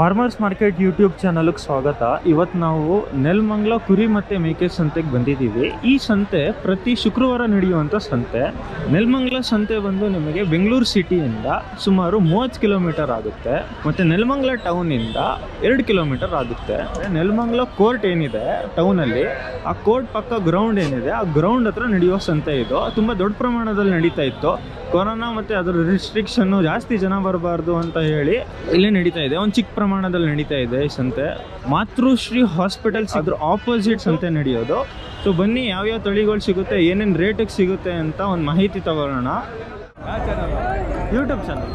Farmers market YouTube ಚಾನಲ್ಗೆ ಸ್ವಾಗತ. ಇವತ್ತು ನಾವು ನೆಲಮಂಗಲ ಕುರಿ ಮತ್ತು ಮೇಕೆ ಸಂತೆಗೆ ಬಂದಿದ್ದೀವಿ. ಈ ಸಂತೆ ಪ್ರತಿ ಶುಕ್ರವಾರ ನಡೆಯುವಂಥ ಸಂತೆ. ನೆಲಮಂಗಲ ಸಂತೆ ಬಂದು ನಿಮಗೆ ಬೆಂಗಳೂರು ಸಿಟಿಯಿಂದ ಸುಮಾರು 30 ಕಿಲೋಮೀಟರ್ ಆಗುತ್ತೆ ಮತ್ತು ನೆಲಮಂಗಲ ಟೌನಿಂದ 2 ಕಿಲೋಮೀಟರ್ ಆಗುತ್ತೆ. ನೆಲಮಂಗಲ ಕೋರ್ಟ್ ಏನಿದೆ ಟೌನಲ್ಲಿ, ಆ ಕೋರ್ಟ್ ಪಕ್ಕ ಗ್ರೌಂಡ್ ಏನಿದೆ, ಆ ಗ್ರೌಂಡ್ ಹತ್ರ ನಡೆಯುವ ಸಂತೆ ಇದು. ತುಂಬ ದೊಡ್ಡ ಪ್ರಮಾಣದಲ್ಲಿ ನಡೀತಾ ಇತ್ತು. ಕೊರೋನಾ ಮತ್ತು ಅದರ ರಿಸ್ಟ್ರಿಕ್ಷನ್ನು, ಜಾಸ್ತಿ ಜನ ಬರಬಾರ್ದು ಅಂತ ಹೇಳಿ ಇಲ್ಲೇ ನಡೀತಾ ಇದೆ. ಒಂದು ಚಿಕ್ಕ ಪ್ರಮಾಣದಲ್ಲಿ ನಡೀತಾ ಇದೆ ಈ ಸಂತೆ. ಮಾತೃಶ್ರೀ ಹಾಸ್ಪಿಟಲ್ಸ್ ಅದ್ರ ಆಪೋಸಿಟ್ ಸಂತೆ ನಡೆಯೋದು. ಸೊ ಬನ್ನಿ, ಯಾವ್ಯಾವ ತಳಿಗಳು ಸಿಗುತ್ತೆ, ಏನೇನು ರೇಟಿಗೆ ಸಿಗುತ್ತೆ ಅಂತ ಒಂದು ಮಾಹಿತಿ ತಗೊಳ್ಳೋಣ. ಯೂಟ್ಯೂಬ್ ಚಾನಲ್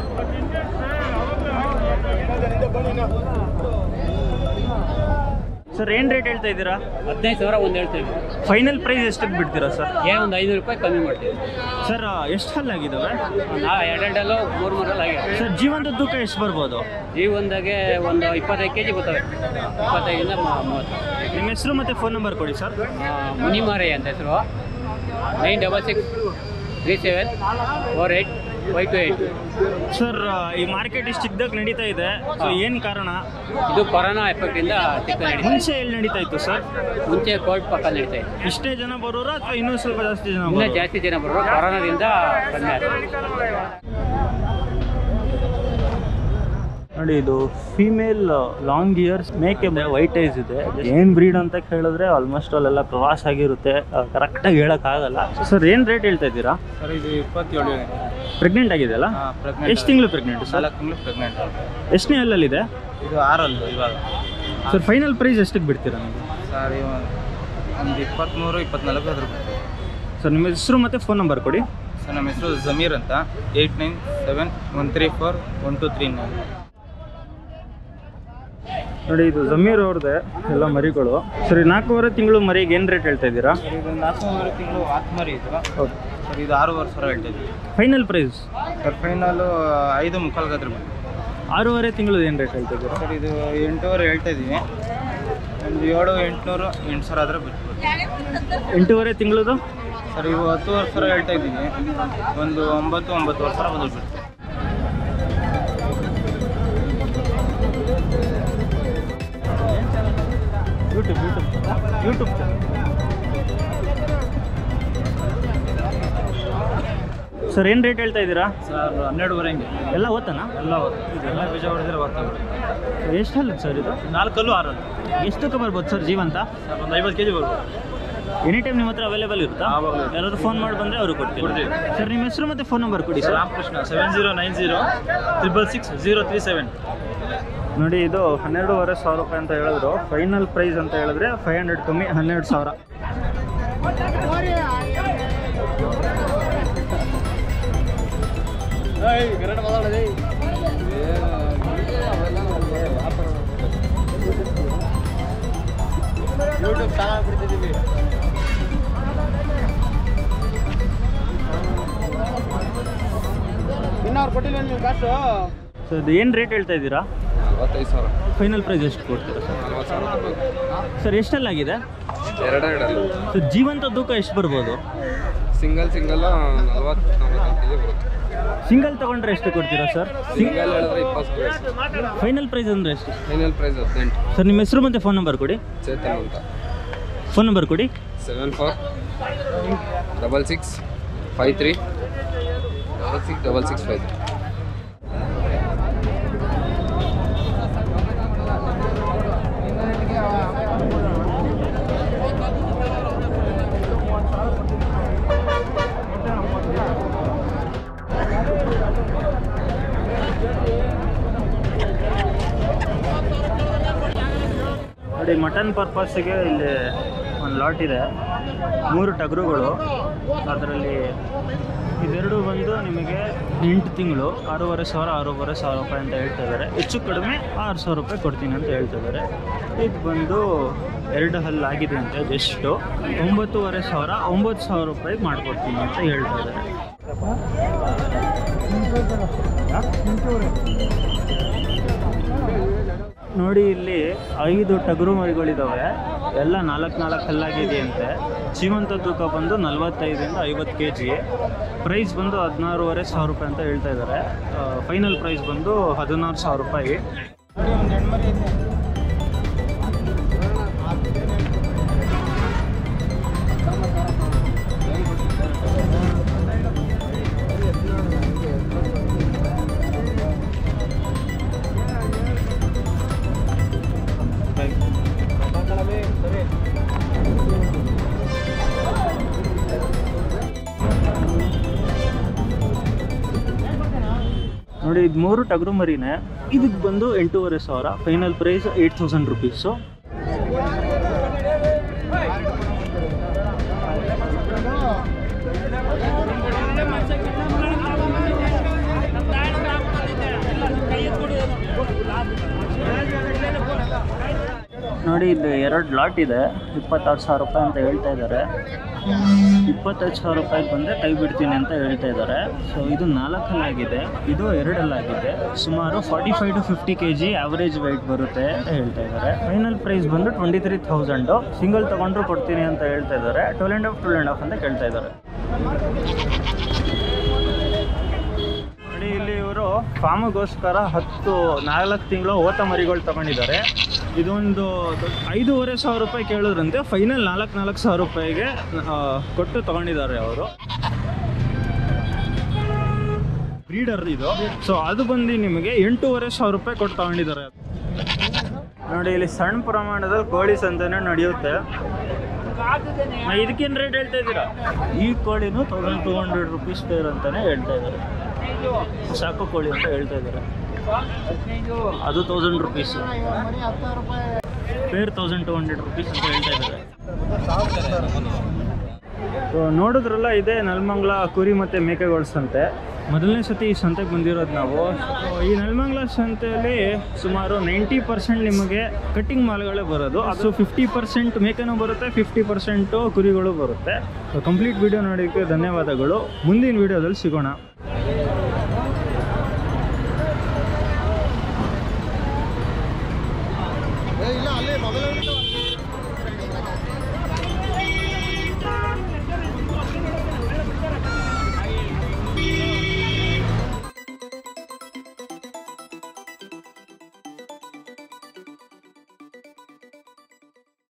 ಸರ್, ಏನು ರೇಟ್ ಹೇಳ್ತಾ ಇದ್ದೀರಾ? 15,000 ಒಂದು ಹೇಳ್ತೀವಿ. ಫೈನಲ್ ಪ್ರೈಸ್ ಎಷ್ಟಕ್ಕೆ ಬಿಡ್ತೀರಾ ಸರ್? ಒಂದು 500 ರೂಪಾಯಿ ಕಮ್ಮಿ ಮಾಡ್ತೀವಿ ಸರ್. ಎಷ್ಟು ಹಲ್ಲಾಗಿದ್ದಾವೆ? ಎರಡಲ್ಲೂ ಮೂರು ಆಗಿದೆ ಸರ್. ಜೀವಂತ ತೂಕ ಎಷ್ಟು ಬರ್ಬೋದು? ಒಂದಾಗೆ ಒಂದು 25 kg ಬರ್ತವೆ. 25ರಿಂದ 30. ನಿಮ್ಮ ಹೆಸರು ಮತ್ತು ಫೋನ್ ನಂಬರ್ ಕೊಡಿ ಸರ್. ಮುನಿಮಾರಯ್ಯ ಅಂತ ಹೆಸರು. 96674858. ಸರ್, ಈ ಮಾರ್ಕೆಟ್ ಇಷ್ಟು ಚಿಕ್ಕದಾಗಿ ನಡೀತಾ ಇದೆ, ಸೊ ಏನು ಕಾರಣ? ಇದು ಕೊರೋನಾ ಎಫೆಕ್ಟಿಂದ ಚಿಕ್ಕ ನಡೀತಾ. ಮುಂಚೆ ಎಲ್ಲಿ ನಡೀತಾ ಇತ್ತು ಸರ್? ಮುಂಚೆ ಕೋರ್ಟ್ ಪಕ್ಕ ನಡೀತಾ ಇತ್ತು. ಇಷ್ಟೇ ಜನ ಬರೋರು ಅಥವಾ ಇನ್ನೂ ಸ್ವಲ್ಪ ಜಾಸ್ತಿ ಜನ? ಇನ್ನೂ ಜಾಸ್ತಿ ಜನ ಬರೋರು. ಕೊರೋನಾದಿಂದ ಕಡಿಮೆ ಆಯ್ತು. ನೋಡಿ, ಇದು ಫೀಮೇಲ್ ಲಾಂಗ್ ಇಯರ್ಸ್ ಮೇಕೆ, ವೈಟ್ ಐಸ್ ಇದೆ. ಏನು ಬ್ರೀಡ್ ಅಂತ ಕೇಳಿದ್ರೆ ಆಲ್ಮೋಸ್ಟ್ ಅಲ್ಲೆಲ್ಲ ಕ್ರಾಸ್ ಆಗಿರುತ್ತೆ, ಕರೆಕ್ಟಾಗಿ ಹೇಳೋಕ್ಕಾಗಲ್ಲ. ಸರ್, ಏನು ರೇಟ್ ಹೇಳ್ತಾ ಇದ್ದೀರಾ? ಸರ್, ಇದು 27. ಪ್ರೆಗ್ನೆಂಟ್ ಆಗಿದೆಯಲ್ಲ? ಎಷ್ಟು ತಿಂಗಳು ಪ್ರೆಗ್ನೆಂಟ್ ಸರ್? 4 ತಿಂಗಳು ಪ್ರೆಗ್ನೆಂಟ್. ಎಷ್ಟನೇ ಅಲ್ಲಲ್ಲಿದೆ? ಇದು 6 ಇವಾಗ. ಸರ್, ಫೈನಲ್ ಪ್ರೈಸ್ ಎಷ್ಟಕ್ಕೆ ಬಿಡ್ತೀರಾ ನೀವು? ಸರ್, ಒಂದು 23-24 ಅದ್ರ. ಸರ್, ನಿಮ್ಮ ಹೆಸರು ಮತ್ತು ಫೋನ್ ನಂಬರ್ ಕೊಡಿ. ಸರ್, ನಮ್ಮ ಹೆಸರು ಜಮೀರ್ ಅಂತ. 8971341239. ನೋಡಿ, ಇದು ಜಮೀರ್ ಅವ್ರದ್ದೆ ಎಲ್ಲ ಮರಿಗಳು. ಸರಿ, 4.5 ತಿಂಗಳು ಮರಿಗೆ ಏನು ರೇಟ್ ಹೇಳ್ತಾ ಇದ್ದೀರಾ? ಸರ್, ಇದು 4.5 ತಿಂಗಳು ಆತ್ಮರಿ ಇದು. ಓಕೆ ಸರ್, ಇದು 6,500 ಹೇಳ್ತಾ ಇದ್ದೀವಿ. Final price? ಸರ್, ಫೈನಲು 5.25 ಅದ್ರ ಬಂದು. 6.5 ತಿಂಗಳು ಏನು ರೇಟ್ ಹೇಳ್ತಾ ಇದ್ದೀರಾ? ಸರ್, ಇದು 8,500 ಹೇಳ್ತಾ ಇದ್ದೀವಿ. ಒಂದು 7,800 8,000 ಆದರೆ ಬಿಟ್ಬಿಟ್ಟು. 8.5 ತಿಂಗಳದು? ಸರ್, ಇವು 10,000 ಹೇಳ್ತಾ ಇದ್ದೀವಿ. ಒಂದು 9,000 ಬಂದು ಬಿಟ್ಟು. ಯೂಟ್ಯೂಬ್ ಸರ್, ಏನು ರೇಟ್ ಹೇಳ್ತಾ ಇದ್ದೀರಾ? ಸರ್, 12.5 ಎಲ್ಲ ಓದ್ತಾನಾ? ಎಲ್ಲ ಇದೆಲ್ಲ ಬೀಜ ಹೊಡೆದ್ರೆ ಓದ್ತಾವೆ. ಎಷ್ಟು ಹಲ್ಲು ಸರ್ ಇದು? 4 6. ಎಷ್ಟಕ್ಕೆ ಬರ್ಬೋದು ಸರ್ ಜೀವಂತ? ಸರ್, ಒಂದು 50 kg ಬರ್ಬೋದು. ಎನಿ ಟೈಮ್ ನಿಮ್ಮ ಹತ್ರ ಅವೈಲೇಬಲ್ ಇರುತ್ತಾ? ಯಾರಾದರೂ ಫೋನ್ ಮಾಡಿ ಬಂದರೆ ಅವರು ಕೊಡ್ತೀವಿ. ಸರ್, ನಿಮ್ಮ ಹೆಸರು ಮತ್ತು ಫೋನ್ ನಂಬರ್ ಕೊಡಿ ಸರ್. ರಾಮಕೃಷ್ಣ 7090666037. ನೋಡಿ, ಇದು 12,500 ರೂಪಾಯಿ ಅಂತ ಹೇಳಿದ್ರು. ಫೈನಲ್ ಪ್ರೈಸ್ ಅಂತ ಹೇಳಿದ್ರೆ 500 ಕಮ್ಮಿ 12,000. YouTube channel ಬಿಡ್ತಿದ್ದೀವಿ. ಇನ್ನವ್ರು ಕೊಟ್ಟಿಲ್ಲ ನೀವು ಕಾಸು. ಸೊ, ಇದು ಏನು ರೇಟ್ ಹೇಳ್ತಾ ಇದ್ದೀರಾ? 45,000. ಫೈನಲ್ ಪ್ರೈಸ್ ಎಷ್ಟು ಕೊಡ್ತೀರಾ ಸರ್? 40,000. ಸರ್, ಎಷ್ಟಲ್ಲಾಗಿದೆ? 2 ಸೊ, ಜೀವಂತ ತೂಕ ಎಷ್ಟು ಬರ್ಬೋದು? ಸಿಂಗಲ್ 40-45 kg ಬರುತ್ತೆ. ಸಿಂಗಲ್ ತಗೊಂಡ್ರೆ ಎಷ್ಟು ಕೊಡ್ತೀರಾ ಸರ್? ಸಿಂಗಲ್ ಹೇಳಿದ್ರೆ 20,000. ಫೈನಲ್ ಪ್ರೈಸ್ ಅಂದರೆ ಎಷ್ಟು? Final price 18. ಸರ್, ನಿಮ್ಮ ಹೆಸರು ಮತ್ತು ಫೋನ್ ನಂಬರ್ ಕೊಡಿ. ಚೇತನ್ ಅಂತ. ಫೋನ್ ನಂಬರ್ ಕೊಡಿ. 746653666653. ನೋಡಿ, ಮಟನ್ ಪರ್ಪಸ್ಸಿಗೆ ಇಲ್ಲಿ ಒಂದು ಲಾಟ್ ಇದೆ. 3 ಟಗರುಗಳು. ಅದರಲ್ಲಿ ಇದೆರಡು ಬಂದು ನಿಮಗೆ 8 ತಿಂಗಳು 6,500 ರೂಪಾಯಿ ಅಂತ ಹೇಳ್ತಾ ಇದ್ದಾರೆ. ಹೆಚ್ಚು ಕಡಿಮೆ 6,000 ರೂಪಾಯಿ ಕೊಡ್ತೀನಿ ಅಂತ ಹೇಳ್ತಾ ಇದ್ದಾರೆ. ಇದು ಬಂದು 2 ಹಲ್ಲು ಆಗಿದೆ ಅಂತೆ. ಜಸ್ಟು 9,500 9,000 ರೂಪಾಯಿಗೆ ಮಾಡಿಕೊಡ್ತೀನಿ ಅಂತ ಹೇಳ್ತಾ ಇದ್ದಾರೆ. ನೋಡಿ, ಇಲ್ಲಿ 5 ಟಗರು ಮರಿಗಳಿದ್ದಾವೆ. ಎಲ್ಲ 4 ಹಲ್ಲಾಗಿದೆಯಂತೆ. ಜೀವಂತ ತೂಕ ಬಂದು 45ರಿಂದ 50 kg. ಪ್ರೈಸ್ ಬಂದು 16,500 ರೂಪಾಯಿ ಅಂತ ಹೇಳ್ತಾ ಇದ್ದಾರೆ. ಫೈನಲ್ ಪ್ರೈಸ್ ಬಂದು 16,000 ರೂಪಾಯಿ. ಒಂದು ಹೆಣ್ಮರಿ ಐತೆ. ನೋಡಿ ಇದು 3 ಟಗರು ಮರಿನೇ. ಇದಕ್ಕೆ ಬಂದು 8,500. Final price 8,000 rupees. ನೋಡಿ ಇದು 2 ಲಾಟ್ ಇದೆ. 26,000 ರೂಪಾಯಿ ಅಂತ ಹೇಳ್ತಾ ಇದ್ದಾರೆ. 25,000 ರೂಪಾಯಿಗೆ ಬಂದರೆ ಕೈ ಬಿಡ್ತೀನಿ ಅಂತ ಹೇಳ್ತಾ ಇದ್ದಾರೆ. ಸೊ ಇದು 4ಅಲ್ಲಾಗಿದೆ, ಇದು 2ಅಲ್ಲಾಗಿದೆ. ಸುಮಾರು 45 to 50 kg ಆವ್ರೇಜ್ ವೆಯ್ಟ್ ಬರುತ್ತೆ ಅಂತ ಹೇಳ್ತಾ ಇದ್ದಾರೆ. ಫೈನಲ್ ಪ್ರೈಸ್ ಬಂದು 23,000. ಸಿಂಗಲ್ ತೊಗೊಂಡ್ರು ಕೊಡ್ತೀನಿ ಅಂತ ಹೇಳ್ತಾ ಇದ್ದಾರೆ. 12.5 ಅಂತ ಕೇಳ್ತಾ ಇದ್ದಾರೆ. ನೋಡಿ ಇಲ್ಲಿ ಇವರು ಫಾರ್ಮಿಗೋಸ್ಕರ 4 ತಿಂಗಳು ಓತ ಮರಿಗಳು ತಗೊಂಡಿದ್ದಾರೆ. ಇದೊಂದು 5,500 ರೂಪಾಯಿ ಕೇಳಿದ್ರಂತೆ. ಫೈನಲ್ 4,000 ರೂಪಾಯಿಗೆ ಕೊಟ್ಟು ತಗೊಂಡಿದ್ದಾರೆ ಅವರು. ಬ್ರೀಡರ್ ಇದು. ಸೊ ಅದು ಬಂದು ನಿಮಗೆ 8,500 ರೂಪಾಯಿ ಕೊಟ್ಟು ತಗೊಂಡಿದ್ದಾರೆ. ನೋಡಿ ಇಲ್ಲಿ ಸಣ್ಣ ಪ್ರಮಾಣದಲ್ಲಿ ಕೋಳಿ ಸಂತೆನೂ ನಡೆಯುತ್ತೆ. ಇದಕ್ಕೇನು ರೇಟ್ ಹೇಳ್ತಾ ಇದ್ದೀರಾ? ಈ ಕೋಳಿನೂ 1,200 ರುಪೀಸ್ ಪೇರ್ ಅಂತಾನೆ ಹೇಳ್ತಾ ಇದ್ದಾರೆ. ಸಾಕು ಕೋಳಿ ಅಂತ ಹೇಳ್ತಾ ಇದ್ದಾರೆ. ಅದು 1,000 ರುಪೀಸ್ ಪೇರ್, 1,200 ರುಪೀಸ್ ಅಂತ ಹೇಳ್ತಾ ಇದ್ದಾರೆ. ಸೊ ನೋಡಿದ್ರಲ್ಲ, ಇದೆ ನೆಲಮಂಗಲ ಕುರಿ ಮತ್ತು ಮೇಕೆಗಳ ಸಂತೆ. ಮೊದಲನೇ ಸತಿ ಈ ಸಂತೆಗೆ ಬಂದಿರೋದು ನಾವು. ಈ ನೆಲಮಂಗಲ ಸಂತೆಯಲ್ಲಿ ಸುಮಾರು 90% ನಿಮಗೆ ಕಟ್ಟಿಂಗ್ ಮಾಲ್ಗಳೇ ಬರೋದು. ಅದು 50% ಮೇಕೆನೂ ಬರುತ್ತೆ, 50% ಕುರಿಗಳು ಬರುತ್ತೆ. ಸೊ ಕಂಪ್ಲೀಟ್ ವಿಡಿಯೋ ನೋಡೋಕ್ಕೆ ಧನ್ಯವಾದಗಳು. ಮುಂದಿನ ವಿಡಿಯೋದಲ್ಲಿ ಸಿಗೋಣ. ಇಲ್ಲ ಅಲ್ಲೇ ಮೊದಲೇ